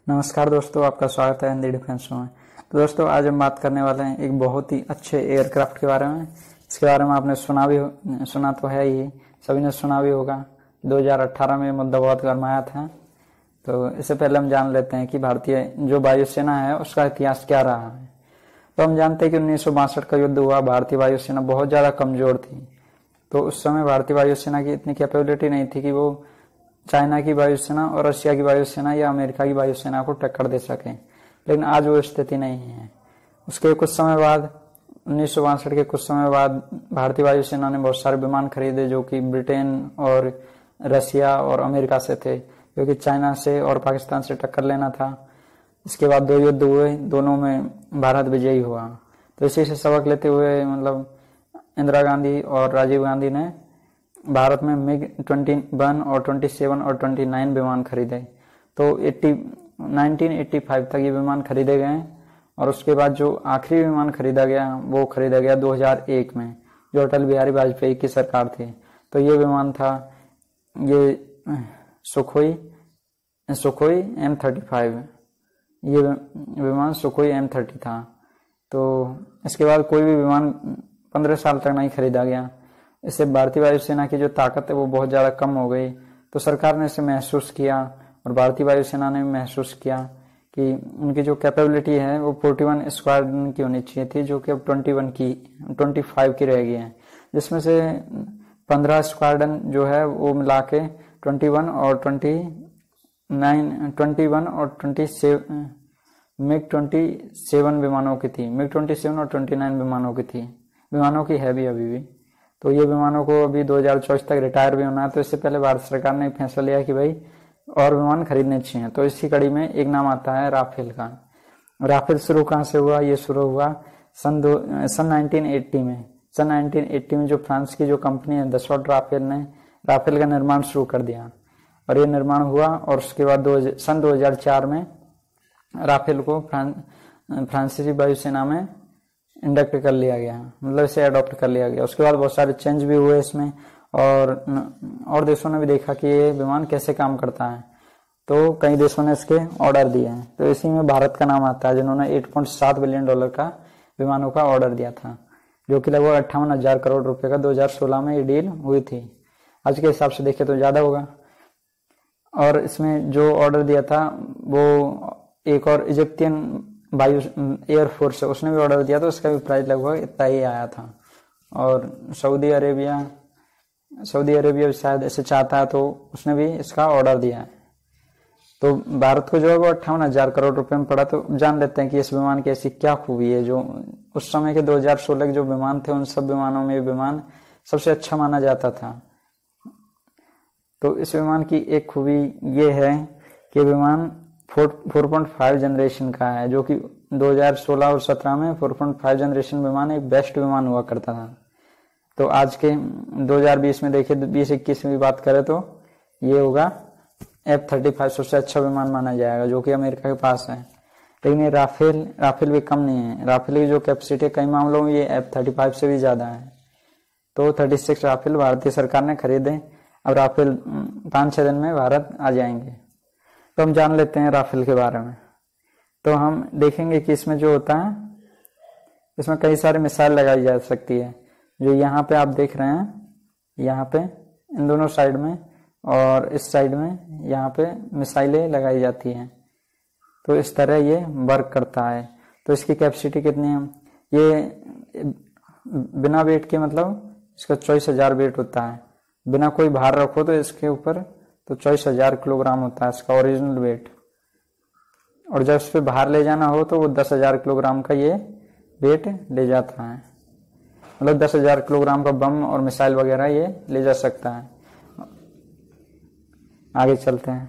नमस्कार दोस्तों, आपका स्वागत है हिंदी डिफेंस में। तो दोस्तों, आज हम बात करने वाले हैं एक बहुत ही अच्छे एयरक्राफ्ट के बारे में। इसके बारे में आपने सुना तो है ही, सभी ने सुना भी होगा। 2018 में मुद्दा बहुत गरमाया था। तो इससे पहले हम जान लेते हैं कि भारतीय जो वायुसेना है उसका इतिहास क्या रहा है। तो हम जानते हैं कि 1962 का युद्ध हुआ। भारतीय वायुसेना बहुत ज़्यादा कमज़ोर थी। तो उस समय भारतीय वायुसेना की इतनी कैपेबिलिटी नहीं थी कि वो चाइना की वायुसेना और रशिया की वायुसेना या अमेरिका की वायुसेना को टक्कर दे सके। लेकिन आज वो स्थिति नहीं है। उसके कुछ समय बाद 1962 के कुछ समय बाद भारतीय वायुसेना ने बहुत सारे विमान खरीदे जो कि ब्रिटेन और रशिया और अमेरिका से थे, क्योंकि चाइना से और पाकिस्तान से टक्कर लेना था। इसके बाद 2 युद्ध हुए, दोनों में भारत विजयी हुआ। तो इसी से सबक लेते हुए इंदिरा गांधी और राजीव गांधी ने भारत में मिग 21 और 27 और 29 विमान खरीदे। तो 1985 तक ये विमान खरीदे गए और उसके बाद जो आखिरी विमान खरीदा गया वो खरीदा गया 2001 में, जो अटल बिहारी वाजपेयी की सरकार थी। तो ये विमान था, ये सुखोई M35, ये विमान सुखोई M30 था। तो इसके बाद कोई भी विमान 15 साल तक नहीं खरीदा गया। इससे भारतीय वायुसेना की जो ताकत है वो बहुत ज़्यादा कम हो गई। तो सरकार ने इसे महसूस किया और भारतीय वायुसेना ने महसूस किया कि उनकी जो कैपेबिलिटी है वो 41 स्क्वाड्रन की होनी चाहिए थी, जो कि अब 25 की रह गई है, जिसमें से 15 स्क्वाड्रन जो है वो मिला के 21 और 27 मिग 27 विमानों की थी। मिग 27 और 29 विमानों की थी, विमानों की है भी अभी भी। तो ये विमानों को अभी 2024 तक रिटायर भी होना है। तो इससे पहले भारत सरकार ने फैसला लिया कि भाई और विमान खरीदने चाहिए। तो इसी कड़ी में एक नाम आता है राफेल का। राफेल शुरू कहाँ से हुआ? ये शुरू हुआ सन 1980 में। सन 1980 में जो फ्रांस की जो कंपनी है दसॉल्ट राफेल ने राफेल का निर्माण शुरू कर दिया और ये निर्माण हुआ। और उसके बाद सन 2004 में राफेल को फ्रांसीसी वायुसेना में इंडक्ट कर लिया गया, मतलब इसे अडॉप्ट कर लिया गया। उसके बाद बहुत सारे चेंज भी हुए इसमें और देशों ने भी देखा कि ये विमान कैसे काम करता है। तो कई देशों ने इसके ऑर्डर दिए हैं। तो इसी में भारत का नाम आता है, जिन्होंने $8.7 बिलियन का विमानों का ऑर्डर दिया था, जो कि लगभग 58,000 करोड़ रुपए का 2016 में ये डील हुई थी। आज के हिसाब से देखें तो ज़्यादा होगा। और इसमें जो ऑर्डर दिया था वो एक और इजिप्टियन वायु एयरफोर्स है, उसने भी ऑर्डर दिया। तो उसका भी प्राइस लगभग इतना ही आया था। और सऊदी अरेबिया भी शायद ऐसे चाहता है, तो उसने भी इसका ऑर्डर दिया है। तो भारत को जो है वो 58,000 करोड़ रुपए में पड़ा। तो जान लेते हैं कि इस विमान की ऐसी क्या खूबी है जो उस समय के 2016 के जो विमान थे उन सब विमानों में विमान सबसे अच्छा माना जाता था। तो इस विमान की एक खूबी ये है कि विमान 4.5 जनरेशन का है, जो कि 2016 और 17 में 4.5 जनरेशन विमान एक बेस्ट विमान हुआ करता था। तो आज के 2020 में देखें, 2021 में भी बात करें तो ये होगा F-35 सबसे अच्छा विमान माना जाएगा, जो कि अमेरिका के पास है। लेकिन ये राफेल भी कम नहीं है। राफेल की जो कैपेसिटी कई मामलों में ये F-35 से भी ज़्यादा है। तो 36 राफेल भारतीय सरकार ने खरीदे। अब राफेल 5-6 दिन में भारत आ जाएंगे। तो हम जान लेते हैं राफेल के बारे में। तो हम देखेंगे कि इसमें जो होता है, इसमें कई सारे मिसाइल लगाई जा सकती है, जो यहाँ पे आप देख रहे हैं, यहाँ पे इन दोनों साइड में और इस साइड में यहाँ पे मिसाइलें लगाई जाती हैं। तो इस तरह ये वर्क करता है। तो इसकी कैपेसिटी कितनी है? ये बिना वेट के, मतलब इसका 24,000 वेट होता है। बिना कोई भार रखो तो इसके ऊपर तो 24,000 किलोग्राम होता है इसका ओरिजिनल वेट। और जब इस पे बाहर ले जाना हो तो वो 10,000 किलोग्राम का ये वेट ले जाता है। मतलब 10,000 किलोग्राम का बम और मिसाइल वगैरह ये ले जा सकता है। आगे चलते हैं।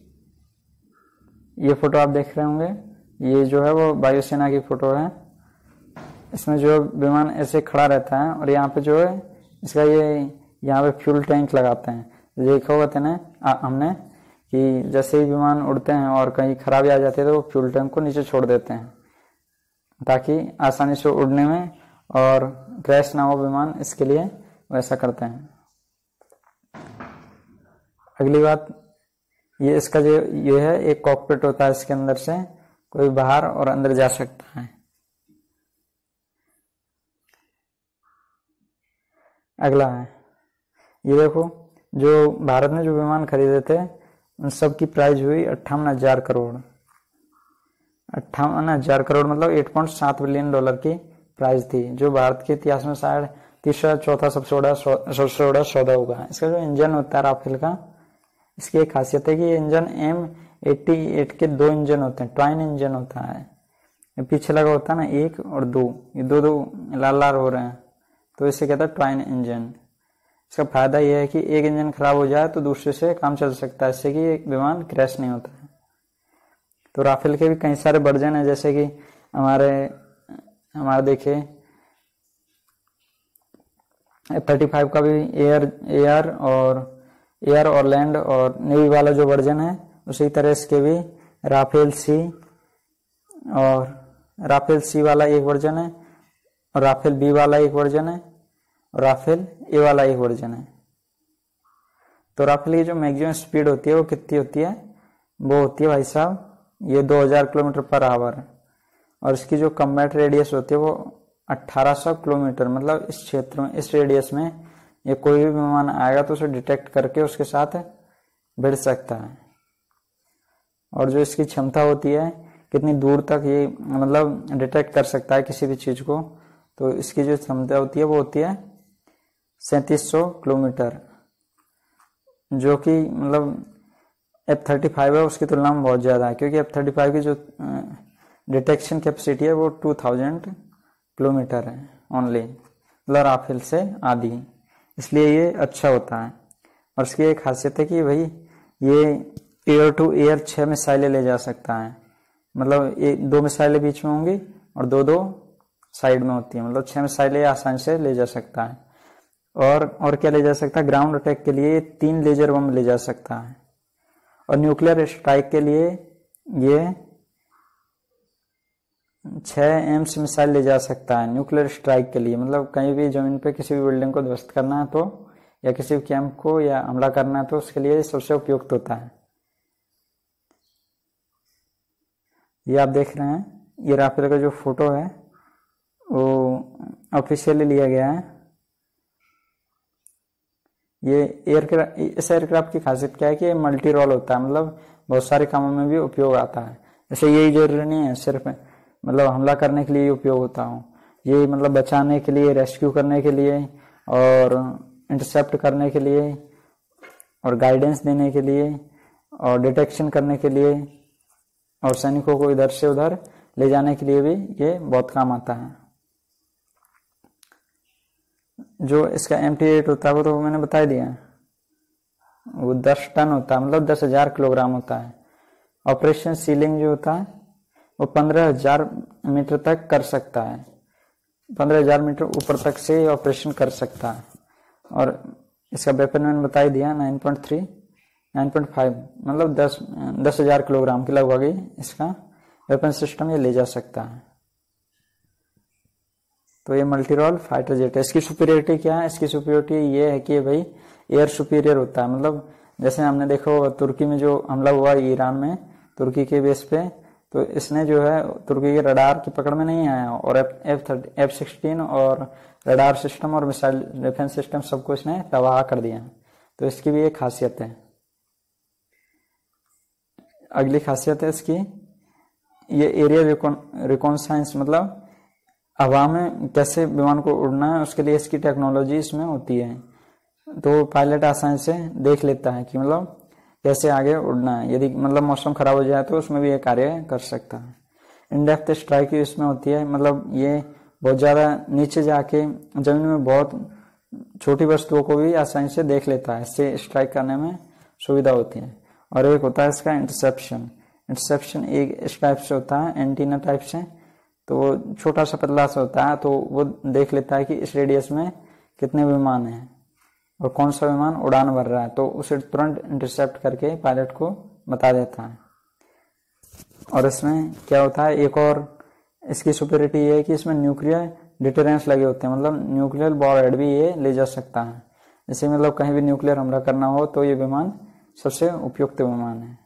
ये फोटो आप देख रहे होंगे, ये जो है वो वायुसेना की फोटो है। इसमें जो विमान ऐसे खड़ा रहता है और यहाँ पे जो है इसका ये यहाँ पे फ्यूल टैंक लगाते हैं। देखा होगा तेने हमने कि जैसे ही विमान उड़ते हैं और कहीं खराबी आ जाती है तो वो फ्यूल टैंक को नीचे छोड़ देते हैं, ताकि आसानी से उड़ने में और क्रैश ना हो विमान, इसके लिए वैसा करते हैं। अगली बात ये इसका जो ये है एक कॉकपिट होता है, इसके अंदर से कोई बाहर और अंदर जा सकता है। अगला है ये देखो, जो भारत ने जो विमान खरीदे थे उन सब की प्राइस हुई 58,000 करोड़। 58,000 करोड़ मतलब 8.7 बिलियन डॉलर की प्राइस थी, जो भारत के इतिहास में शायद तीसरा चौथा सबसे बड़ा सौदा होगा। इसका जो इंजन होता है राफेल का, इसकी एक खासियत है कि ये इंजन M88 के 2 इंजन होते हैं, ट्वाइन इंजन होता है। पीछे लगा होता है ना 1 और 2, ये दो लाल लाल हो रहे हैं, तो इसे कहता है ट्वाइन इंजन। इसका फायदा यह है कि एक इंजन खराब हो जाए तो दूसरे से काम चल सकता है, इससे कि विमान क्रैश नहीं होता है। तो राफेल के भी कई सारे वर्जन है, जैसे कि हमारे देखिए F-35 का भी एयर और लैंड और नेवी वाला जो वर्जन है, उसी तरह इसके भी राफेल सी वाला एक वर्जन है, और राफेल बी वाला एक वर्जन है, और राफेल ए वाला एक वर्जन है। तो राफेल की जो मैक्सिमम स्पीड होती है वो कितनी होती है? वो होती है भाई साहब ये 2000 किलोमीटर पर आवर, और इसकी जो कम्बैट रेडियस होती है वो 1800 किलोमीटर। मतलब इस क्षेत्र में, इस रेडियस में ये कोई भी विमान आएगा तो उसे डिटेक्ट करके उसके साथ भिड़ सकता है। और जो इसकी क्षमता होती है कितनी दूर तक ये मतलब डिटेक्ट कर सकता है किसी भी चीज को, तो इसकी जो क्षमता होती है वो होती है 3700 किलोमीटर, जो कि मतलब F-35 है उसकी तुलना में बहुत ज्यादा है, क्योंकि F-35 की जो डिटेक्शन कैपेसिटी है वो 2000 किलोमीटर है ओनली, मतलब राफेल से आधी, इसलिए ये अच्छा होता है। और इसकी एक खासियत है कि भाई ये एयर टू एयर 6 मिसाइलें ले जा सकता है, मतलब 2 मिसाइलें बीच में होंगी और 2 साइड में होती है, मतलब 6 मिसाइलें आसानी से ले जा सकता है। और क्या ले जा सकता है? ग्राउंड अटैक के लिए 3 लेजर बम ले जा सकता है, और न्यूक्लियर स्ट्राइक के लिए ये 6 एम्स मिसाइल ले जा सकता है। न्यूक्लियर स्ट्राइक के लिए मतलब कहीं भी जमीन पे किसी भी बिल्डिंग को ध्वस्त करना है तो, या किसी भी कैंप को या हमला करना है तो उसके लिए सबसे उपयुक्त होता है। ये आप देख रहे हैं, ये राफेल का जो फोटो है वो ऑफिशियली लिया गया है। ये इस एयरक्राफ्ट की खासियत क्या है कि मल्टी रोल होता है, मतलब बहुत सारे कामों में भी उपयोग आता है। जैसे यही जरूरी नहीं है सिर्फ मतलब हमला करने के लिए उपयोग होता हो, ये मतलब बचाने के लिए, रेस्क्यू करने के लिए, और इंटरसेप्ट करने के लिए, और गाइडेंस देने के लिए, और डिटेक्शन करने के लिए, और सैनिकों को इधर से उधर ले जाने के लिए भी ये बहुत काम आता है। जो इसका M88 होता है वो तो मैंने बता दिया, वो 10 टन होता है, मतलब 10,000 किलोग्राम होता है। ऑपरेशन सीलिंग जो होता है वो 15,000 मीटर तक कर सकता है, 15,000 मीटर ऊपर तक से ऑपरेशन कर सकता है। और इसका वेपन मैंने बता ही दिया 9.3 9.5 मतलब 10,000 किलोग्राम के लगभग ही इसका वेपन सिस्टम ये ले जा सकता है। तो ये मल्टी रोल फाइटर जेट है। इसकी सुपीरियरिटी क्या है? इसकी सुपीरियरिटी ये है कि भाई एयर सुपीरियर होता है, मतलब जैसे हमने देखा होगा तुर्की में जो हमला हुआ ईरान में तुर्की के बेस पे, तो इसने जो है तुर्की के रडार की पकड़ में नहीं आया, और F-16 और रडार सिस्टम और मिसाइल डिफेंस सिस्टम सबको इसने तबाह कर दिया। तो इसकी भी एक खासियत है। अगली खासियत है इसकी, ये एरिया रिकॉन्साइंस, मतलब हवा में कैसे विमान को उड़ना है उसके लिए इसकी टेक्नोलॉजी इसमें होती है, तो पायलट आसानी से देख लेता है कि मतलब कैसे आगे उड़ना है। यदि मतलब मौसम खराब हो जाए तो उसमें भी ये कार्य कर सकता है। इन-डेप्थ स्ट्राइक इसमें होती है, मतलब ये बहुत ज्यादा नीचे जाके जमीन में बहुत छोटी वस्तुओं को भी आसानी से देख लेता है, इससे स्ट्राइक करने में सुविधा होती है। और एक होता है इसका इंटरसेप्शन एक इस टाइप से होता है, एंटीना टाइप से, तो वो छोटा सा पतला सा होता है, तो वो देख लेता है कि इस रेडियस में कितने विमान हैं और कौन सा विमान उड़ान भर रहा है, तो उसे तुरंत इंटरसेप्ट करके पायलट को बता देता है। और इसमें क्या होता है, एक और इसकी सुपीरियरिटी ये है कि इसमें न्यूक्लियर डिटरेंस लगे होते हैं, मतलब न्यूक्लियर वॉरहेड भी ये ले जा सकता है। जैसे मतलब कहीं भी न्यूक्लियर हमला करना हो तो ये विमान सबसे उपयुक्त विमान है।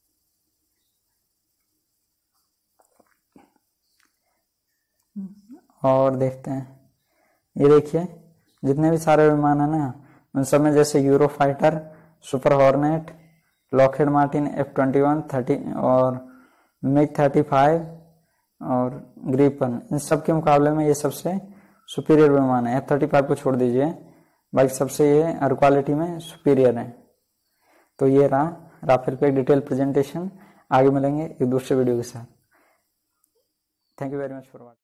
और देखते हैं, ये देखिए जितने भी सारे विमान है ना, उन सब में जैसे Eurofighter, Super Hornet, Lockheed Martin F-21, 30 और MiG-35 और ग्रिपन, इन सब के मुकाबले में ये सबसे सुपीरियर विमान है। F-35 को छोड़ दीजिए, बाकी सबसे ये हर क्वालिटी में सुपीरियर है। तो ये रहा राफेल का एक डिटेल प्रेजेंटेशन। आगे मिलेंगे एक दूसरे वीडियो के साथ। Thank you very much for watching.